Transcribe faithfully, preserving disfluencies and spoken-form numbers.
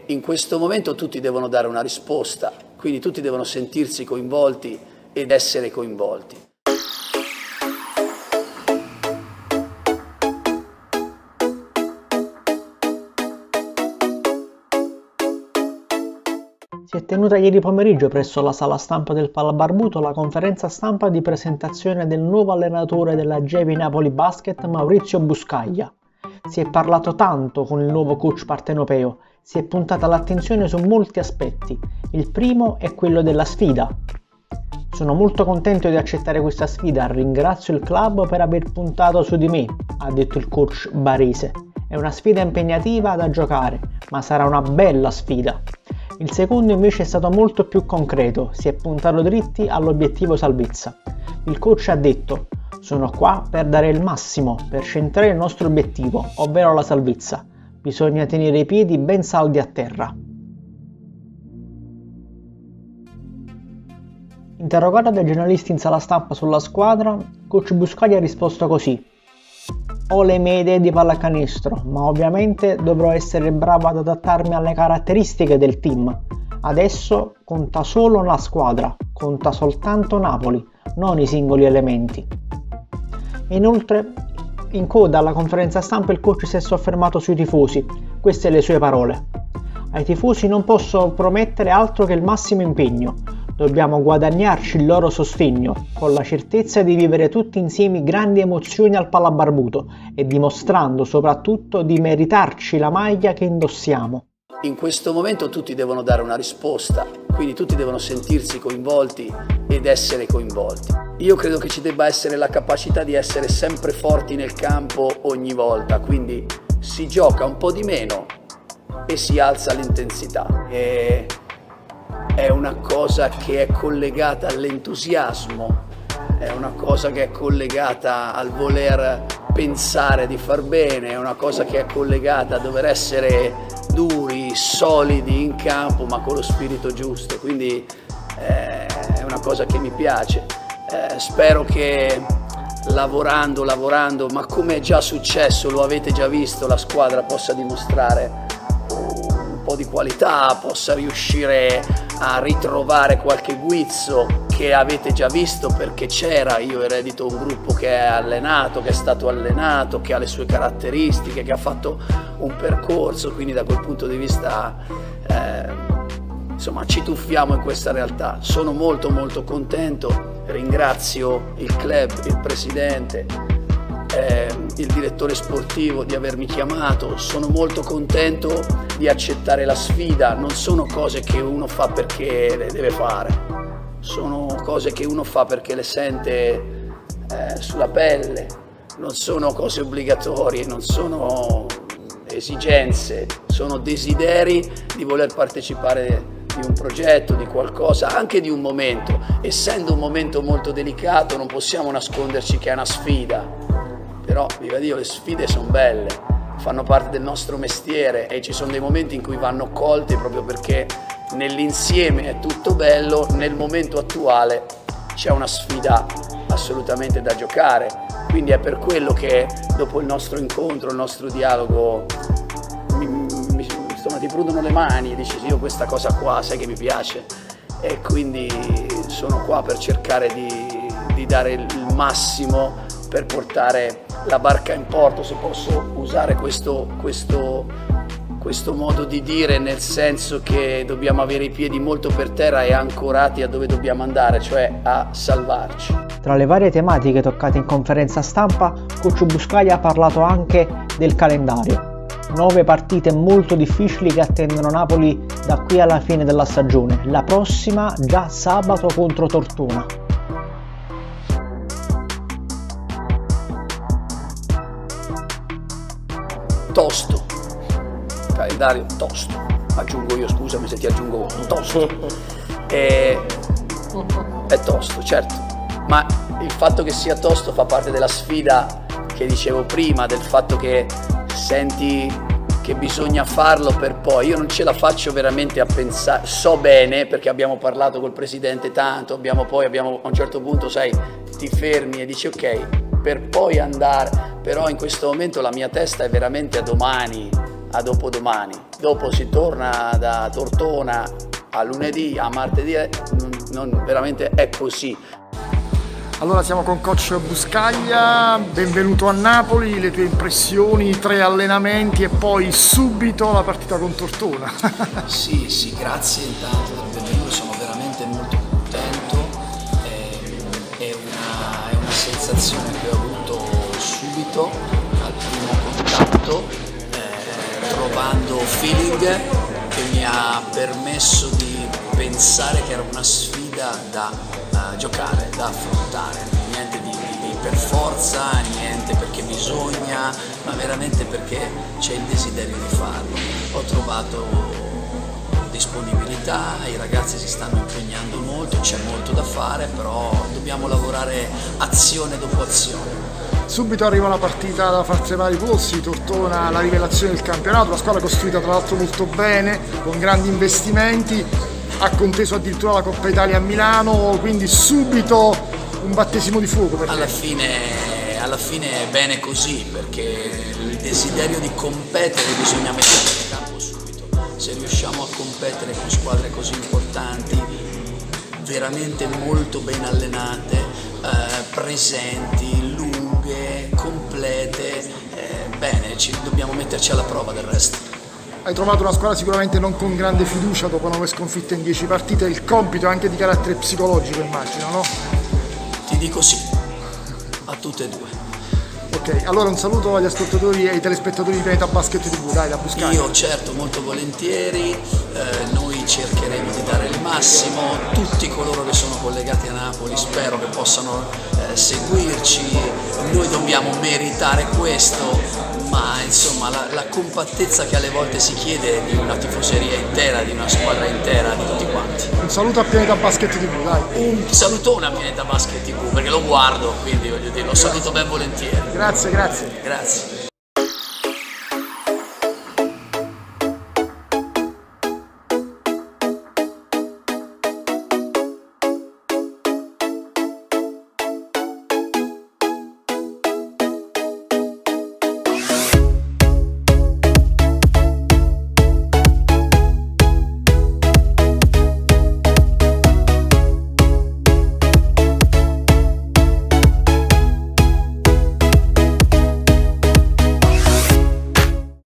In questo momento tutti devono dare una risposta, quindi tutti devono sentirsi coinvolti ed essere coinvolti. Si è tenuta ieri pomeriggio presso la sala stampa del Palabarbuto la conferenza stampa di presentazione del nuovo allenatore della Gevi Napoli Basket, Maurizio Buscaglia. Si è parlato tanto con il nuovo coach partenopeo, si è puntata l'attenzione su molti aspetti. Il primo è quello della sfida. Sono molto contento di accettare questa sfida, ringrazio il club per aver puntato su di me, ha detto il coach barese. È una sfida impegnativa da giocare, ma sarà una bella sfida. Il secondo invece è stato molto più concreto, si è puntato dritti all'obiettivo salvezza. Il coach ha detto: sono qua per dare il massimo, per centrare il nostro obiettivo, ovvero la salvezza. Bisogna tenere i piedi ben saldi a terra. Interrogato dai giornalisti in sala stampa sulla squadra, coach Buscaglia ha risposto così: ho le mie idee di pallacanestro, ma ovviamente dovrò essere bravo ad adattarmi alle caratteristiche del team. Adesso conta solo la squadra, conta soltanto Napoli, non i singoli elementi. Inoltre, in coda alla conferenza stampa il coach si è soffermato sui tifosi, queste le sue parole. Ai tifosi non posso promettere altro che il massimo impegno, dobbiamo guadagnarci il loro sostegno, con la certezza di vivere tutti insieme grandi emozioni al Palabarbuto e dimostrando soprattutto di meritarci la maglia che indossiamo. In questo momento tutti devono dare una risposta, quindi tutti devono sentirsi coinvolti ed essere coinvolti. Io credo che ci debba essere la capacità di essere sempre forti nel campo ogni volta, quindi si gioca un po' di meno e si alza l'intensità. E è una cosa che è collegata all'entusiasmo, è una cosa che è collegata al voler pensare di far bene, è una cosa che è collegata a dover essere duri, solidi in campo, ma con lo spirito giusto, quindi eh, è una cosa che mi piace. Eh, spero che lavorando, lavorando, ma come è già successo, lo avete già visto, la squadra possa dimostrare un po' di qualità, possa riuscire a ritrovare qualche guizzo che avete già visto, perché c'era. Io eredito un gruppo che è allenato, che è stato allenato, che ha le sue caratteristiche, che ha fatto un percorso, quindi da quel punto di vista eh, insomma ci tuffiamo in questa realtà. Sono molto molto contento, ringrazio il club, il presidente, eh, il direttore sportivo di avermi chiamato, sono molto contento di accettare la sfida. Non sono cose che uno fa perché le deve fare, sono cose che uno fa perché le sente eh, sulla pelle, non sono cose obbligatorie, non sono esigenze, sono desideri di voler partecipare di un progetto, di qualcosa, anche di un momento. Essendo un momento molto delicato non possiamo nasconderci che è una sfida, però viva Dio, le sfide sono belle, fanno parte del nostro mestiere e ci sono dei momenti in cui vanno colte proprio perché nell'insieme è tutto bello, nel momento attuale c'è una sfida assolutamente da giocare, quindi è per quello che dopo il nostro incontro, il nostro dialogo, mi, mi, insomma, ti prudono le mani e dici io questa cosa qua sai che mi piace, e quindi sono qua per cercare di, di dare il massimo per portare la barca in porto, se posso usare questo, questo, questo modo di dire, nel senso che dobbiamo avere i piedi molto per terra e ancorati a dove dobbiamo andare, cioè a salvarci. Tra le varie tematiche toccate in conferenza stampa, coach Buscaglia ha parlato anche del calendario. Nove partite molto difficili che attendono Napoli da qui alla fine della stagione, la prossima già sabato contro Tortona. Tosto, calendario tosto, aggiungo io, scusami se ti aggiungo tosto, è, è tosto, certo, ma il fatto che sia tosto fa parte della sfida che dicevo prima, del fatto che senti che bisogna farlo per poi, io non ce la faccio veramente a pensare, so bene perché abbiamo parlato col presidente tanto, abbiamo poi abbiamo, a un certo punto sai, ti fermi e dici ok, per poi andare, però in questo momento la mia testa è veramente a domani, a dopodomani, dopo si torna da Tortona a lunedì, a martedì, non, non veramente è così. Allora siamo con coach Buscaglia, benvenuto a Napoli, le tue impressioni, tre allenamenti e poi subito la partita con Tortona. Sì, sì, grazie intanto del benvenuto, sono veramente molto contento, è, è, una, è una sensazione che ho avuto subito al primo contatto, eh, trovando feeling che mi ha permesso di pensare che era una sfida da uh, giocare, da affrontare, niente di, di, di per forza, niente perché bisogna, ma veramente perché c'è il desiderio di farlo. Ho trovato disponibilità, i ragazzi si stanno impegnando molto, c'è molto da fare, però dobbiamo lavorare azione dopo azione. Subito arriva la partita da far tremare i polsi, Tortona la rivelazione del campionato, la squadra costruita tra l'altro molto bene, con grandi investimenti, ha conteso addirittura la Coppa Italia a Milano, quindi subito un battesimo di fuoco per alla te. Fine, alla fine è bene così, perché il desiderio di competere bisogna metterlo in campo subito. Se riusciamo a competere con squadre così importanti, veramente molto ben allenate, eh, presenti, lunghe, complete, eh, bene, ci, dobbiamo metterci alla prova del resto. Hai trovato una squadra sicuramente non con grande fiducia dopo nove sconfitte in dieci partite, il compito è anche di carattere psicologico, immagino, no? Ti dico sì, a tutte e due. Ok, allora un saluto agli ascoltatori e ai telespettatori di Pianeta Basket tivù, dai, da Buscaglia. Io certo, molto volentieri, eh, noi cercheremo di dare il massimo, tutti coloro che sono collegati a Napoli spero che possano eh, seguirci, noi dobbiamo meritare questo, ma insomma la, la compattezza che alle volte si chiede di una tifoseria intera, di una squadra intera, di tutti quanti. Un saluto a Pianeta Basket tivù, dai. Un salutone a Pianeta Basket tivù, perché lo guardo, quindi voglio dire, lo saluto ben volentieri. Grazie, grazie. Grazie.